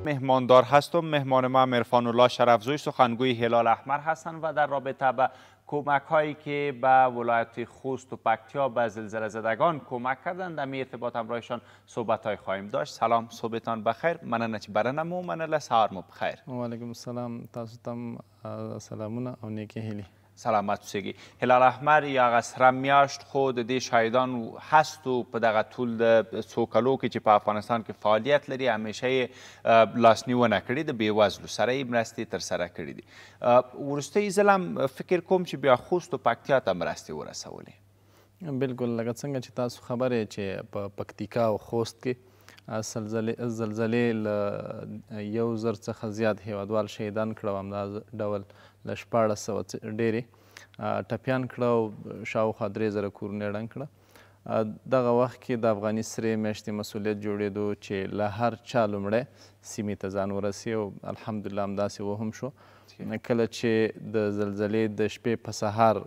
مهماندار هستم. مهمان ما عرفان الله شرفزوی سخنگوی هلال احمر هستند و در رابطه به کمک هایی که به ولایت خوست و پکتیکا به زلزله زدگان کمک کردند در ارتباط همراهشان صحبت های خواهیم داشت. سلام، صبحتان بخیر. مننه چې برنه مو منله، سهار مو بخیر. وعلیکم السلام، تاسو ته سلامونه او نیکې هیلې. سلامت اوسئ. هلال احمر یا سره میاشت خو د دې شاهدان هست و په دغه ټول د څو کلو کې چې په افغانستان کې فعالیت لري همیشه یې لاسنیونه کړې د بېوزلو سره یې مرستې ترسره کړي دي. وروستی ځل هم فکر کوم چې بیا خوست و پکتیا ته مرستې ورسولې. بالکل لکه څنګه چې تاسو خبر یې چې په پکتیکا او خوست کې زلزلې له 1000 څخه زیات هیوادوال شهیدان کړه او همدا ډول له 1400 ډېرې ټپیان کړه او شاوخوا 3000 کورونه ړنګ کړه. دغه وخت کې د افغاني سرې میاشتې مسؤلیت جوړېدو چې له هر چا لومړی سیمې ته ځان ورسي او الحمدلله همداسې وهم شو. کله چې د زلزلې د شپې په سهار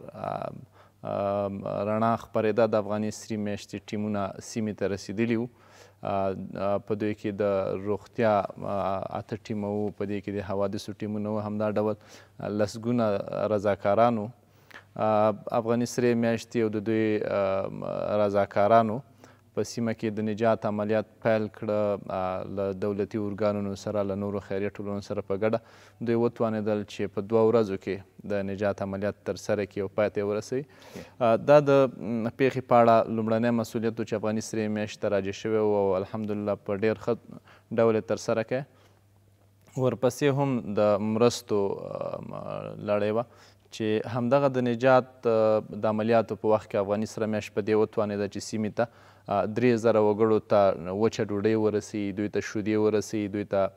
رڼا خپرېده د افغاني سرې میاشتې ټیمونه سیمې ته رسېدلي وو. په دوی کې د روغتیا 8 ټیمه وو، په دې کې د حوادثو ټیمونه وو، همدا ډول لسګونه رضاکارانو افغاني سرې میاشتې او د دوی رضاکارانو په سیمه کې د نجات عملیات پیل کړه. له دولتي ارګانونو سره له نورو خیریه ټولنو سره په ګډه دوی وتوانېدل چې په 2 ورځو کې د نجات عملیات ترسره کړي او پای ته یې ورسوي. دا د پیښې په اړه لومړنی مسؤلیت و چې افغاني سرې میاشتې ته راجع شوی و او الحمدلله په ډېر ښه ډول یې ترسره کړی. ورپسې هم د مرستو لړۍ وه چې همدغه د نجات د عملیاتو په وخت کې افغاني سره میاشت په دې وتوانېده چې سیمې ته 3000 وګړو ته وچه ډوډۍ ورسي، دوی ته شیدې ورسي، دوی ته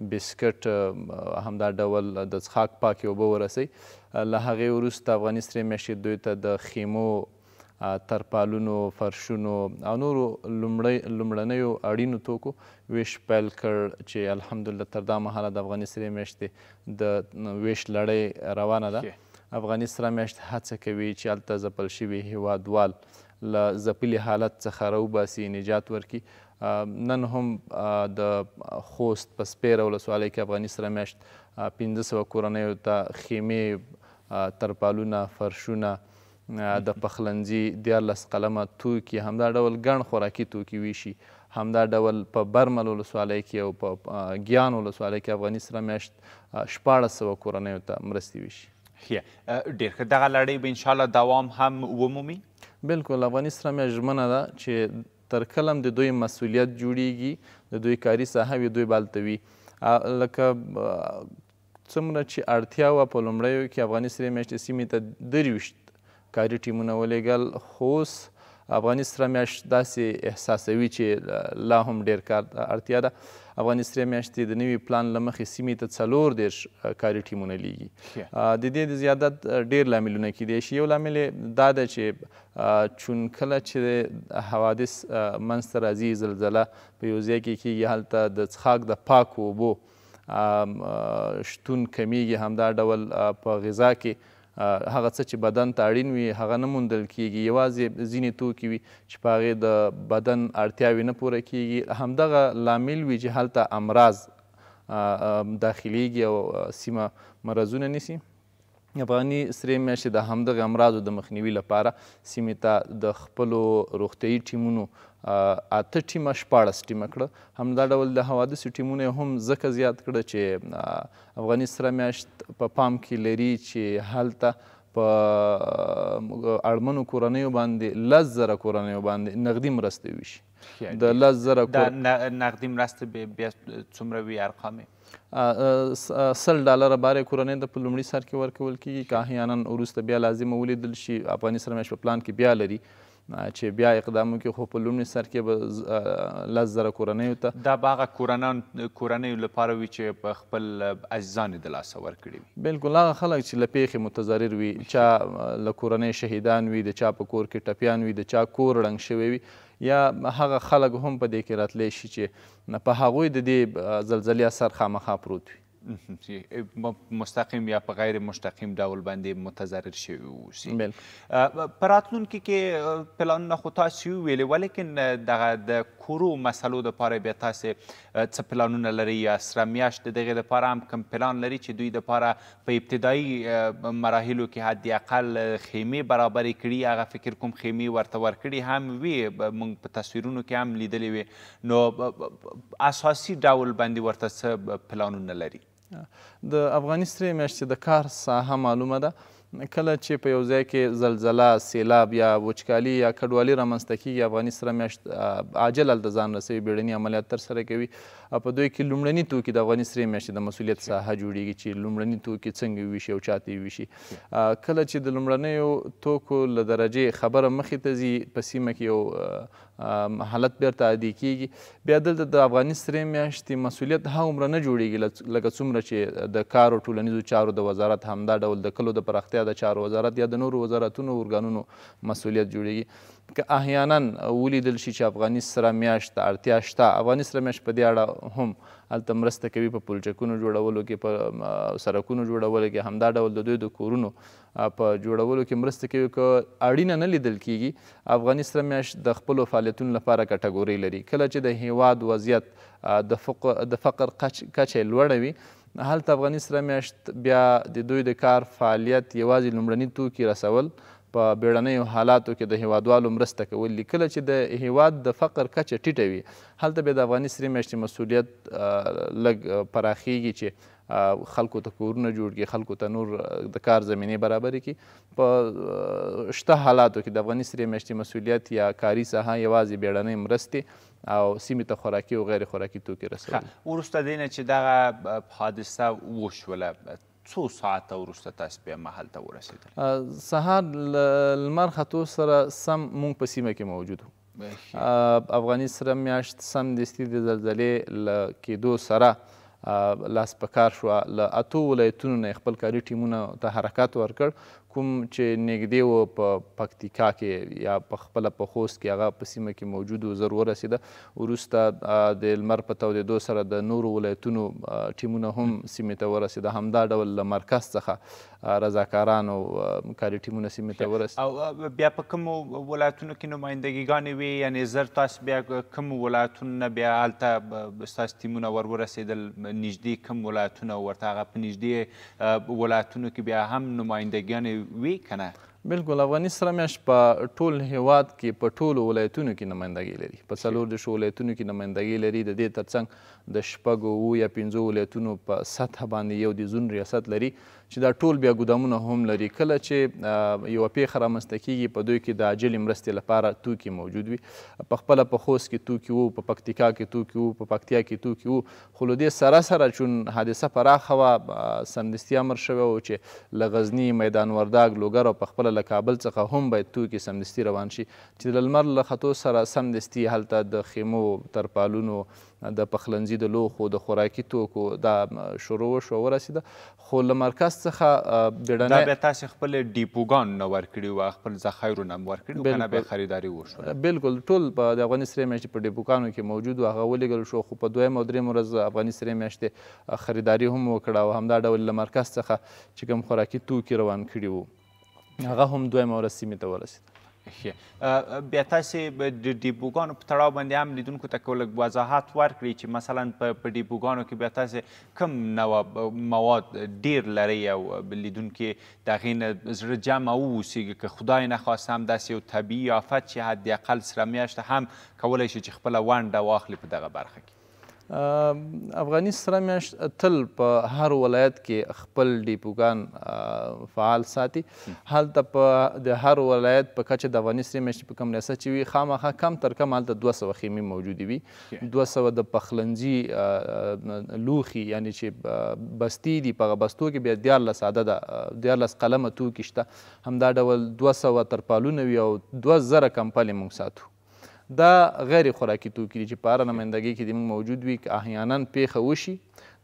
بسکټ، همدا ډول د څښاک پاکې اوبه ورسي. له هغې وروسته افغاني سرې میاشتې دوی ته د خیمو، ترپالونو، فرشونو او نورو لومړنیو اړینو توکو ویش پیل کړ چې الحمدلله تر دا مهاله د افغاني سرې میاشتې د ویش لړۍ روانه ده. افغاني سره میاشت هڅه کوي چې هلته ځپل شوي هیوادوال له ځپلي حالت څخه راوباسي، نجات ورکړي. نن هم د خوست په سپیره ولسوالۍ کې افغاني سره میاشت 1500 کورنیو ته خیمې، ترپالونه، فرشونه، د پخلنځي 14 قلمه توکي، همدا ډول ګڼ خوراکي توکي ویشي. همدا ډول په برمل ولسوالۍ کې او په ګیان ولسوالۍ کې افغاني سره میاشت 1400 کورنیو ته مرستې ویشي. ډېر ښه. دغه لړۍ به انشاءالله دوام هم ومومي؟ بالکل. افغاني سره میاشت ژمنه ده چې تر کله هم د دوی مسؤلیت جوړیږي، د دوی کاري ساحه وي، دوی به هلته وي. لکه څومره چې اړتیا وه په لومړیو کې افغاني سرې میاشتې سیمې ته 23 کاري ټیمونه ولېږل. خوست افغاني سره میاشت داسې احساسوي چې لا هم ډېر کار اړتیا ده. افغاني سرې میاشتې د نوي پلان له مخې سیمې ته 24 کاري ټیمونه لیږي. د دې د زیادت ډېر لاملونه کیدای شي. یو لامل دا ده چې چون کله چې حوادث منځته راځي، زلزله په یو ځای کې کیږي، هلته د څښاک د پاکو اوبو شتون کمیږي. همدا ډول په غذا کې هغه څه چې بدن ته اړین وي هغه نه موندل کیږي. یوازې ځینې توکي وي چې په هغې د بدن اړتیاوې نه پوره کیږي. همدغه لامل وي چې هلته امراض داخلیږي او سیمه مرضونه نیسي. افغاني سرې میاشتې د همدغه امراضو د مخنیوي لپاره سیمې ته د خپلو روغتیایي ټیمونو 8 ټیمه 14 ټیمه کړه. همدا ډول د حوادثو ټیمونه هم ځکه زیات کړه چې افغاني سره میاشت په پام کې لري چې هلته په اړمنو کورنیو باندې 10,000 کورنیو باندې نغدي مرستې وشي. د 10,000 نغدي مرستې بیا څومره وي ارقام یې؟ $100 بارې کورنۍ ته په لومړي سر کې ورکول کېږي. که احیانا وروسته بیا لازمه ولیدل شي افغاني سره میاشت په پلان کې بیا لري چې بیا اقدام وکړي، خو په لومړي سر کې به 10,000 کورنیو ته. دا به هغه کورنیو لپاره وي چې په خپل عزیزان یې د لاسه ورکړي وي. بالکل. هغه خلک چې له پیښې متضرر وي، چا له کورنۍ شهیدان وي، د چا په کور کې ټپیان وي، د چا کور ړنګ شوی وي، یا هغه خلک هم په دې کې راتلی شي چې په هغوی د دې زلزلې اثر خامخا پروت وي. مستقیم یا په غیر مستقیم ډول باندې متضرر شوي اوسي. په راتلونکي کې پلانونه خو تاسې وویلې، ولیکن دغه د کورو مسلو دپاره بیا تاسې څه پلانونه لرئ یا سره میاشت د دغې دپاره هم کوم پلان لري چې دوی دپاره په ابتدایي مراحلو کې حد اقل خیمې برابرې کړي؟ هغه فکر کوم خیمې ورته ورکړي هم وي، موږ په تصویرونو کې هم لیدلې وي، نو اساسي ډول باندې ورته څه پلانونه لري؟ د افغاني سرې میاشتې د کار ساحه معلومه ده. کله چې په یو ځای کې زلزله، سیلاب یا وچکالي یا کډوالي رامنځته کېږي، افغاني سره میاشت عاجل هلته ځان رسوي، بیړني عملیات ترسره کوي. په دوی کې لومړني توکي د افغاني سرې میاشتې د مسؤلیت ساحه جوړیږي چې لومړني توکي څنګه ویشي او چاته یې ویشي. کله چې د لومړنیو توکو له درجې خبره مخې ته ځي، په سیمه کې یو حالت بیرته عادي کېږي، بیا دلته د افغاني سرې میاشتې مسؤلیت هغومره نه جوړیږي لکه څومره چې د کار او ټولنیزو چارو د وزارت، همدا ډول د کلو د پراختیا د چارو وزارت یا د نورو وزارتونو ارګانونو مسؤلیت جوړیږي. که احیانا ولیدل شي چې افغاني سره میاشت اړتیا شته، افغاني سره میاشت په دې اړه هم هلته مرسته کوي په پلچکونو جوړولو کې، په سړکونو جوړولو کې، همدا ډول د دوی د کورونو په جوړولو کې مرسته کوي. که اړینه نه لیدل کېږي، افغاني سره میاشت د خپلو فعالیتونو لپاره کټګورۍ لري. کله چې د هیواد وضعیت د فقر کچه لوړه وي، هلته افغاني سره میاشت بیا د دوی د کار فعالیت یوازې لومړني توکي رسول، په بیړنیو حالاتو کې د هیوادوالو مرسته کول دي. کله چې د هیواد د فقر کچه ټیټه وي، هلته بیا د افغاني سرې میاشتې مسؤلیت لږ پراخیږي چې خلکو ته کورونه جوړ کړي، خلکو ته نور د کار زمینې برابرې کړي. په شته حالاتو کې د افغاني سرې میاشتې مسؤلیت یا کاري ساحه یوازې بیړنۍ مرستې او سیمې ته خوراکي او غیر خوراکي توکي رسول. وروسته دې نه چې دغه حادثه وشوله، څو ساعته وروسته تاسو بیا محل ته ورسېدل؟ سهار لمر ختو سره سم موږ په سیمه کې موجود وو. افغاني سره میاشت سمدستي د زلزلې له کېدو سره لاس په کار شوه. له 8 ولایتونو نه خپل کاري ټیمونه ته حرکت ورکړ، کوم چې نږدې و په پکتیکا کې یا په خپله په خوست کې، هغه په سیمه کې موجود و، زر ورسېده. وروسته د لمر په تودېدو سره د نورو ولایتونو ټیمونه هم سیمې ته ورسېده. همدا ډول له مرکز څخه رضاکاران او کاري ټیمونه سیمې ته ورسېده. او بیا په کومو ولایتونو کې نمایندګیګانې وي؟ یعنې زر تاسو بیا کومو ولایتونو نه بیا هلته ستاسو ټیمونه ورسېدل؟ نږدې کوم ولایتونه ورته هغه په نږدې ولایتونو کې بیا هم نمایندګیانې وی کنه؟ بلکل، افغاني سره میاشت په ټول هیواد کې په ټولو ولایتونو کې نمایندګي لري. په 14 ولایتونو کې نمایندګي لري. د دې ترڅنګ د 6 یا 5 ولایتونو په سطح باندې یو د زون ریاست لري چې دا ټول بیا ګودامونه هم لري. کله چې یوه پیښه رامنځته کېږي، په دوی کې د عاجلې مرستې لپاره توکي موجود وي. په خپله په خوست کې توکي وو، په پکتیکا کې توکي وو، په پکتیا کې توکي وو. خو له دې سره سره چون حادثه پراخه وه، سمدستي امر شوی و چې له غزني، میدان وردګ، لوګر او په خپله له کابل څخه هم باید توکي سمدستي روان شي، چې د لمر له ختو سره سمدستي هلته د خیمو، ترپالونو، د پخلنځي د لوښو، د خوراکي توکو دا شروع وشوه، ورسېده. خو له مرکز څخه بیړنی دا بیا تاسې خپل ډیپوګانو نه ورکړي وو، خپل ذخایرو نه ورکړي وو، که نه بیا خریداري وشوه؟ بلکل، ټول په د افغاني سرې میاشتې په ډیپوګانو کې موجود وو، هغه ولېږل شو. خو په 2 او 3 ورځ افغاني سرې میاشتې خریداري هم وکړه او همدا ډول له مرکز څخه چې کوم خوراکي توکي روان کړي وو، هغه هم 2 ورځ سیمې ته ورسېد. بیا تاسې د ډیپوګانو په تړاو باندې هم لیدونکو ته که لږ وضاحت ورکړئ چې مثلا په ډیپوګانو کې بیا تاسې کوم نوع مواد ډیر لرئ او لیدونکي د هغې نه زړه جمع واوسېږي، که خدای نخواسته هم داسې یو طبیعي آفت چې حد اقل سره میاشته هم کولی شي چې خپله ونډه واخلي په دغه برخه کې؟ افغاني سره میاشت تل په هر ولایت کې خپل ډیپوګان فعال ساتي. هلته په د هر ولایت په کچه د افغاني سرې میاشتې په کوم ریاست چې وي، خامخا کم تر کم هلته 200 خیمې موجودې وي. 200 د پخلنځي لوښي، یعنې چې بستې دي، په هغه بستو کې بیا 14 عدده 14 قلمه توکي شته. همدا ډول 200 ترپالونه وي او 2000 کمپلې موږ ساتو. دا غیر خوراکي توکي دي چې په هره نمایندګۍ کې موجود وي. که احیانا پیښه وشي،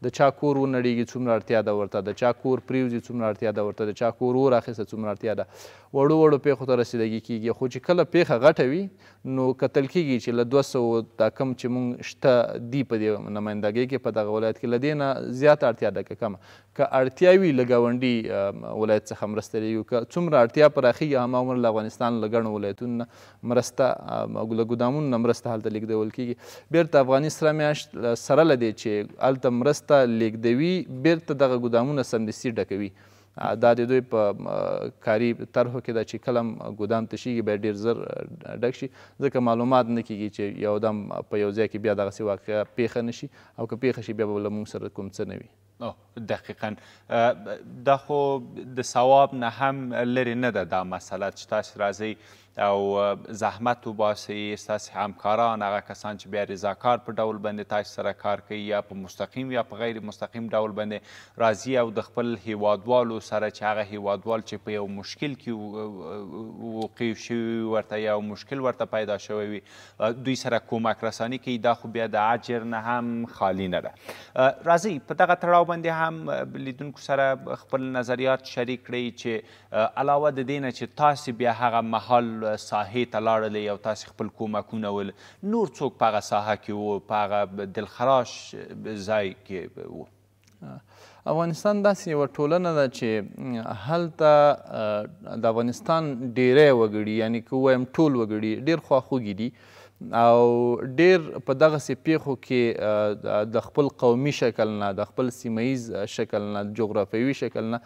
د چا کور ونړېږي څومره اړتیا ده ورته، د چا کور پرېوځي څومره اړتیا ده ورته، د چا کور اور اخیسته څومره اړتیا ده. وړو وړو پیښو ته رسیدګي کېږي. خو چې کله پیښه غټه وي نو کتل کېږي چې له 200 دا کم چې موږ شته دي په دې نمایندګۍ کې په دغه ولایت کې له دې نه زیاته اړتیا ده که کمه. که اړتیا وي له ګاونډي ولایت څخه مرسته لري، که څومره اړتیا پراخېږي هماغومره له افغانستان له ګڼو ولایتونو نه مرسته له ګودامونو نه مرسته هلته لیږدول کېږي. بیرته افغاني سره میاشت سره له دې چې هلته مرسته لیږدوي، بیرته دغه ګودامونه سمدستي ډکوي. دا د دوی په کاري طرحو کې ده چې کله هم ګودام تشېږي باید ډېر زر ډک شي، ځکه معلومات نه کېږي چې یو دم په یو ځای کې بیا دغسې واقعه پیښه نه شي، او که پیښه شي بیا به له موږ سره کوم څه نه وي. دقیقا دا خو د ثواب نه هم لرې نه ده دا مسله چې تاسې راځئ او زحمت وباسئ، ستاسې همکاران هغه کسان چې بیا رضاکار په ډول باندې تاسې سره کار کوي، یا په مستقیم یا په غیر مستقیم ډول باندې راځي او د خپل هیوادوالو سره چې هغه هیوادوال چې په یو مشکل کې وقع شوي ورته یو مشکل ورته پیدا شوی وي دوی سره کومک رساني کوي، دا خو بیا د اجر نه هم خالی نه ده. راځئ په دغه تړاو باندې هم لیدونکو سره خپل نظریات شریک کړئ چې علاوه د دې نه چې تاسې بیا هغه مهال ساحې ته لاړلې او تاسې خپل کومکونه ول، نور څوک په هغه ساحه کې وو، په هغه دلخراش ځای کې وو؟ افغانستان داسې یوه ټولنه ده چې هلته د افغانستان ډیری وګړي، یعنې که ووایم ټول وګړي ډېر خواخوږي دي او ډېر په دغسې پیښو کې د خپل قومي شکل نه، د خپل سیمه ییز شکل نه، جغرافیوي شکل نه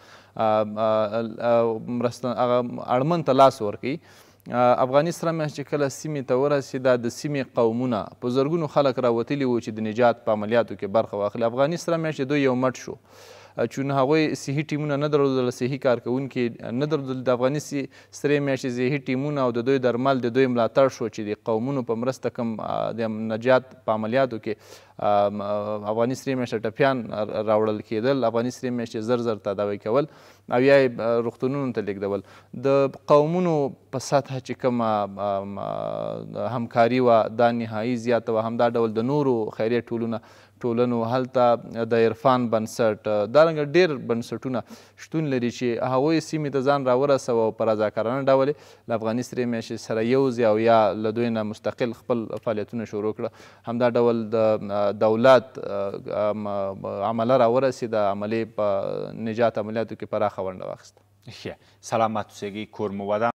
هغه اړمن ته لاس ورکوي. افغاني سره میاشت چې کله سیمې ته ورسېده د سیمې قومونه په زرګونو خلک راوتلي وو چې د نجات په عملیاتو کې برخه واخلي. افغاني سره میاشت دوی یو مټ شو، چون هغوی صحي ټیمونه نه درلودل، صحي کارکوونکي نه درلودل. د افغاني سرې میاشتې صحي ټیمونه او د دوی درمل د دوی ملاتړ شو چې د قومونو په مرسته کوم د نجات په عملیاتو کې افغاني سرې میاشتې ټپیان راوړل کېدل، افغاني سرې میاشتې زر زر تداوی کول او یا یې روغتونونو ته لیږدول. د قومونو په سطحه چې کومه همکاري وه دا نهایي زیاته وه. همدا ډول د نورو خیریه ټولنو هلته د عرفان بنسټ دارنګه ډېر بنسټونه شتون لري چې هغوی سیمې ته ځان راورسوه او په رضاکارانه ډول له افغاني سرې میاشتې سره یوځای او یا له دوی نه مستقل خپل فعالیتونه شروع کړه. همدا ډول د دولت عمله راورسېده، عملې په نجات عملیاتو کې پراخه ونډه واخیسته. سلامت اوسئ، کور مو ودان.